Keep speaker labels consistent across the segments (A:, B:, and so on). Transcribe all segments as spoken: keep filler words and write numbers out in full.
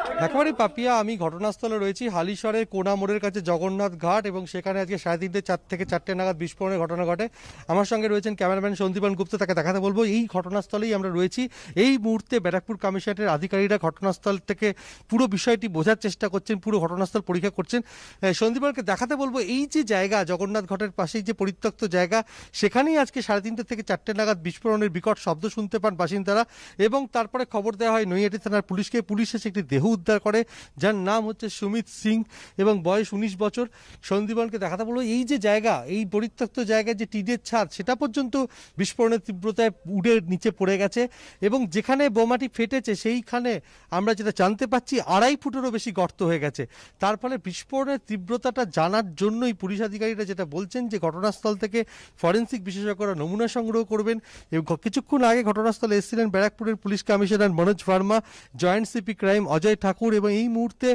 A: একেবারে পাপিয়া। আমি ঘটনাস্থলে রয়েছি হালিশহরের কোনা মোড়ের কাছে জগন্নাথ ঘাট, এবং সেখানে আজকে সাড়ে তিনটে চার থেকে চারটে নাগাদ বিস্ফোরণের ঘটনা ঘটে। আমার সঙ্গে রয়েছেন ক্যামেরাম্যান সন্দীপন গুপ্ত, তাকে দেখাতে বলবো। এই ঘটনাস্থলেই আমরা রয়েছি। এই মুহূর্তে ব্যারাকপুর কমিশনারেটের আধিকারিকরা ঘটনাস্থল থেকে পুরো বিষয়টি বোঝার চেষ্টা করছেন, পুরো ঘটনাস্থল পরীক্ষা করছেন। সন্দীপনকে দেখাতে বলবো এই যে জায়গা জগন্নাথ ঘাটের পাশেই যে পরিত্যক্ত জায়গা, সেখানেই আজকে সাড়ে তিনটে থেকে চারটে নাগাদ বিস্ফোরণের বিকট শব্দ শুনতে পান বাসিন্দারা, এবং তারপরে খবর দেওয়া হয় নৈহাটি থানার পুলিশকে। পুলিশ এসে একটি দেহ উদ্ধার করে, যার নাম হচ্ছে সুমিত সিং এবং বয়স উনিশ বছর। সন্দীপনকে দেখাতে বলবো এই যে জায়গা, এই পরিত্যক্ত জায়গায় যে টিনের ছাদ, সেটা পর্যন্ত বিস্ফোরণের তীব্রতায় উড়ে নিচে পড়ে গেছে, এবং যেখানে বোমাটি ফেটেছে সেইখানে আমরা যেটা জানতে পাচ্ছি আড়াই ফুটেরও বেশি গর্ত হয়ে গেছে। তার ফলে বিস্ফোরণের তীব্রতাটা জানার জন্যই পুলিশ আধিকারিকরা যেটা বলছেন যে ঘটনাস্থল থেকে ফরেন্সিক বিশেষজ্ঞরা নমুনা সংগ্রহ করবেন। এবং কিছুক্ষণ আগে ঘটনাস্থলে এসেছিলেন ব্যারাকপুরের police commissioner Manoj Verma, joint CP crime Ajay Thakur, এবং এই মুহূর্তে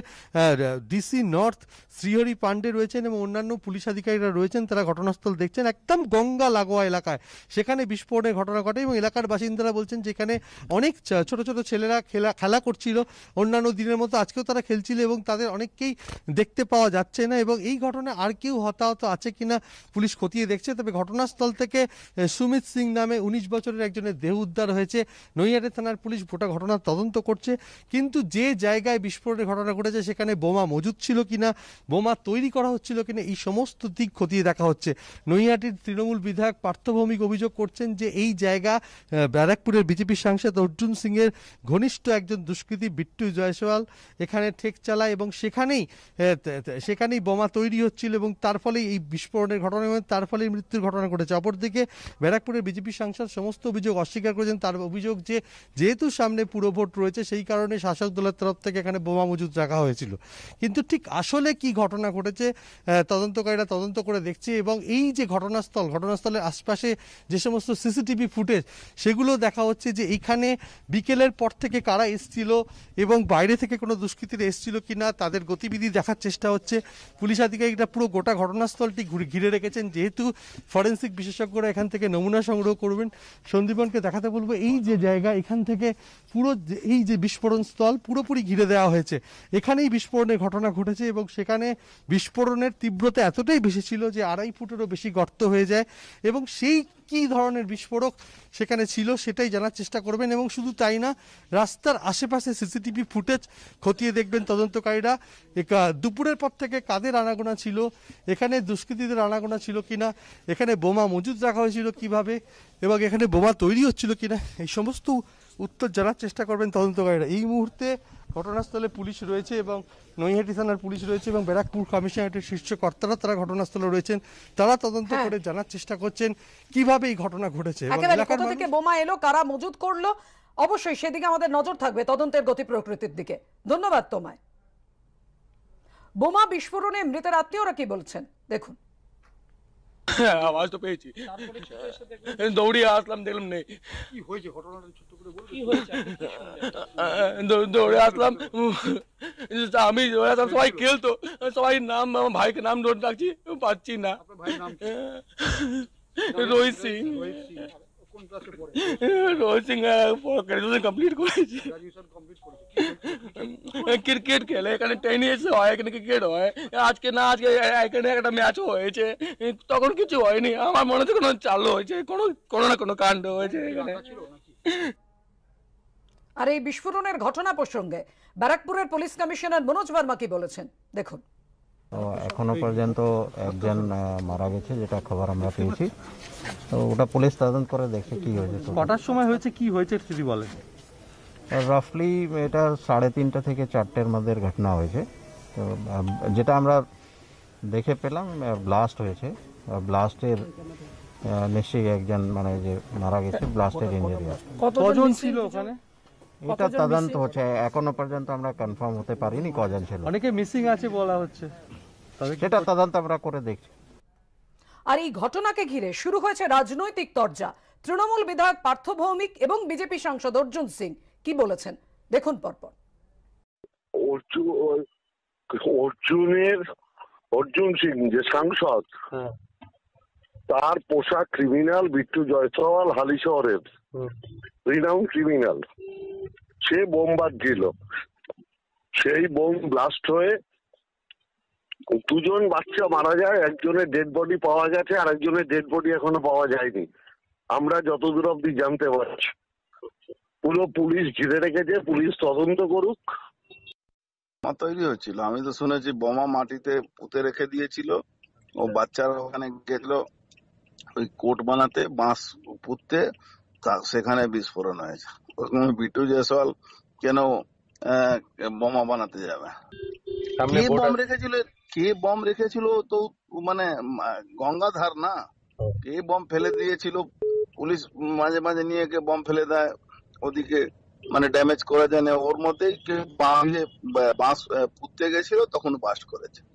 A: ডিসি নর্থ শ্রীহরি পান্ডে রয়েছেন এবং অন্যান্য পুলিশ আধিকারিকরা রয়েছেন। তারা ঘটনাস্থল দেখছেন। একদম গঙ্গা লাগোয়া এলাকায় সেখানে বিস্ফোরণের ঘটনা ঘটে, এবং এলাকার বাসিন্দারা বলছেন যেখানে অনেক ছোট ছোট ছেলেরা খেলা খেলা করছিল, অন্যান্য দিনের মতো আজকেও তারা খেলছিল, এবং তাদের অনেককেই দেখতে পাওয়া যাচ্ছে না। এবং এই ঘটনায় আর কেউ হতাহত আছে কিনা পুলিশ খতিয়ে দেখছে। তবে ঘটনাস্থল থেকে সুমিত সিং নামে উনিশ বছরের একজনের দেহ উদ্ধার হয়েছে। নৈহাটি থানার পুলিশ গোটা ঘটনার তদন্ত করছে। কিন্তু যে জায়গায় বিস্ফোরণের ঘটনা ঘটেছে সেখানে বোমা মজুদ ছিল কিনা, বোমা তৈরি করা হচ্ছিল কিনা, এই সমস্ত দিক খতিয়ে দেখা হচ্ছে। নৈহাটির তৃণমূল বিধায়ক পার্থ ভৌমিক অভিযোগ করছেন যে এই জায়গা ব্যারাকপুরের বিজেপি সাংসদ অর্জুন সিং এর ঘনিষ্ঠ একজন দুষ্কৃতী বিট্টু জয়সওয়াল এখানে ঠেক চালায়, এবং সেখানেই সেখানেই বোমা তৈরি হচ্ছিল, এবং তার ফলে এই বিস্ফোরণের ঘটনা, তার ফলে মৃত্যুর ঘটনা ঘটেছে। অপরদিকে ব্যারাকপুরের বিজেপি সাংসদ সমস্ত অভিযোগ অস্বীকার করেছেন। তার অভিযোগ যে যেহেতু সামনে পুরো ভোট রয়েছে সেই কারণে শাসক দলের তরফ থেকে এখানে বোমা মজুদ রাখা হয়েছিল। কিন্তু ঠিক আসলে কি ঘটনা ঘটেছে তদন্তকারীরা তদন্ত করে দেখছে, এবং এই যে ঘটনাস্থল, ঘটনাস্থলের আশপাশে যে সমস্ত সিসিটিভি ফুটেজ সেগুলো দেখা হচ্ছে যে এইখানে বিকেলের পর থেকে কারা এসছিল এবং বাইরে থেকে কোনো দুষ্কৃতীরা এসছিল কিনা তাদের গতিবিধি দেখার চেষ্টা হচ্ছে। পুলিশ আধিকারিকরা পুরো গোটা ঘটনাস্থলটি ঘিরে রেখেছেন, যেহেতু ফরেন্সিক বিশেষজ্ঞরা এখান থেকে নমুনা সংগ্রহ করবেন। সন্দীপনকে দেখাতে বলবো এই যে জায়গা, এখান থেকে পুরো এই যে বিস্ফোরণ স্থল পুরোপুরি ঘিরে দেওয়া হয়েছে। এখানেই বিস্ফোরণের ঘটনা ঘটেছে, এবং সেখানে বিস্ফোরণের তীব্রতা এতটাই বেশি ছিল যে আড়াই ফুটেরও বেশি গর্ত হয়ে যায়, এবং সেই কি ধরনের বিস্ফোরক সেখানে ছিল সেটাই জানার চেষ্টা করবেন। এবং শুধু তাই না, রাস্তার আশেপাশে সিসিটিভি ফুটেজ খতিয়ে দেখবেন তদন্তকারীরা। দুপুরের পর থেকে কাদের আনাগোনা ছিল, এখানে দুষ্কৃতীদের আনাগোনা ছিল কিনা, এখানে বোমা মজুদ রাখা হয়েছিল কিভাবে, এবং এখানে বোমা তৈরি হচ্ছিল কিনা, এই সমস্ত উত্তর জানার চেষ্টা করবেন তদন্তকারীরা। এই মুহূর্তে ঘটনাস্থলে পুলিশ রয়েছে, এবং নৈহাটি থানার পুলিশ রয়েছে, এবং ব্যারাকপুর কমিশনারেটের শীর্ষ কর্তারা তারা ঘটনাস্থলে রয়েছেন। তারা তদন্ত করে জানার চেষ্টা করছেন কিভাবে এই ঘটনা ঘটেছে,
B: কোথা থেকে বোমা এলো, কারা মজুদ করলো। অবশ্যই সেদিকে আমাদের নজর থাকবে, তদন্তের গতি প্রকৃতির দিকে। ধন্যবাদ তোমায়। বোমা বিস্ফোরণে মৃতের আত্মীয়রা কি বলছেন দেখুন।
C: আওয়াজ তো পেয়েছি, দৌড়িয়ে আসলাম, দেখলাম নেই। কি হয়েছে ঘটনাটা ছোট্ট করে বলুন। কি হয়েছে? দৌড়ে আসলাম, আমি সবাই খেলতো, সবাই নাম আমার ভাইকে নাম ধরে ডাকছি, পাচ্ছি না। রোহিত সিং। রোহিত সিং গ্রাজুয়েশন কমপ্লিট করেছি। ক্রিকেট খেলে এখানে টেনিস হয়, এখানে ক্রিকেট হয়। আজকে না আজকে এখানে একটা ম্যাচও হয়েছে, তখন কিছু হয়নি। আমার মনে হচ্ছে কোনো চালু হয়েছে, কোনো কোনো না কোনো কাণ্ড হয়েছে এখানে।
B: আর এই বিস্ফোরণের ঘটনা প্রসঙ্গে ব্যারাকপুরের পুলিশ কমিশনার মনোজ ভার্মা কি বলেছেন দেখুন।
D: এখনো পর্যন্ত একজন মারা গেছে, যেটা খবর আমরা পেয়েছি। তো ওটা পুলিশ তদন্ত করে দেখছে কি হয়েছে।
A: কটার সময় হয়েছে, কি হয়েছে যদি বলেন।
D: রাফলি এটা সাড়ে তিনটা থেকে চারটের মধ্যে ঘটনা হয়েছে। তো যেটা আমরা দেখে পেলাম ব্লাস্ট হয়েছে। ব্লাস্টের নিশ্চয়ই একজন মানে যে মারা গেছে, ব্লাস্টের ইঞ্জুরি আছে।
A: কতজন ছিল ওখানে
D: এটা তদন্ত হচ্ছে, এখনো পর্যন্ত আমরা কনফার্ম হতে পারিনি কজন ছিল।
A: অনেকে মিসিং আছে বলা হচ্ছে,
D: সেটা তদন্ত আমরা করে দেখছি।
B: আর এই ঘটনাকে ঘিরে শুরু হয়েছে রাজনৈতিক তরজা। তৃণমূল বিধায়ক পার্থ ভৌমিক এবং বিজেপি সাংসদ অর্জুন সিং কি বলেছেন দেখুন পরপর।
E: অর্জুনের অর্জুন সিং যে সাংসদ, তার পোশাক ক্রিমিনাল বিট্টু জয়সওয়াল, হালিশহরের রিনাউন্ড ক্রিমিনাল। সে বোম বাঁধছিল, সেই বোম ব্লাস্ট হয়ে দুজন বাচ্চা মারা যায়, একজনের ডেড বডি পাওয়া গেছে আর একজনের ডেড বডি এখনো পাওয়া যায়নি আমরা যতদূর অব্দি জানতে পারছি। পুরো পুলিশ ঘিরে রেখেছে, পুলিশ তদন্ত করুক।
F: তৈরি হচ্ছিল, আমি তো শুনেছি বোমা মাটিতে পুঁতে রেখে দিয়েছিল, ও বাচ্চারা ওখানে গেছিল ওই কোট বানাতে, বাঁশ পুঁততে, সেখানে বিস্ফোরণ হয়েছে। বিটু জয়সওয়াল কেন বোমা বানাতে যাবে? কে বম রেখেছিল কে বম রেখেছিল তো মানে গঙ্গাধার না, কে বম ফেলে দিয়েছিল? পুলিশ মাঝে মাঝে নিয়ে গিয়ে বম ফেলে দেয় ওদিকে, মানে ড্যামেজ করা যায় না। ওর মধ্যেই বাঁশ পুঁততে গেছিল, তখন বাস্ট করেছে।